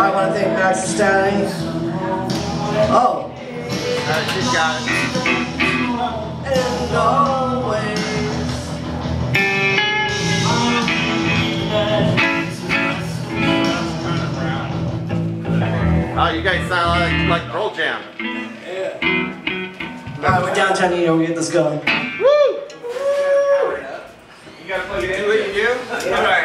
I want to thank Max Stanley. Oh. She's got it. And always. Oh, you guys sound like Pearl Jam. Yeah. Alright, we're downtown, we'll get this going. Woo! You gotta plug it in. Do what you do? Yeah.